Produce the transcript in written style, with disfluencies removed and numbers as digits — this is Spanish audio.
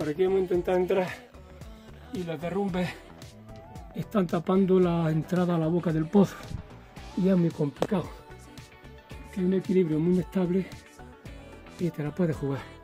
por aquí hemos intentado entrar y los derrumbes están tapando la entrada a la boca del pozo y es muy complicado. Tiene un equilibrio muy inestable y te la puedes jugar.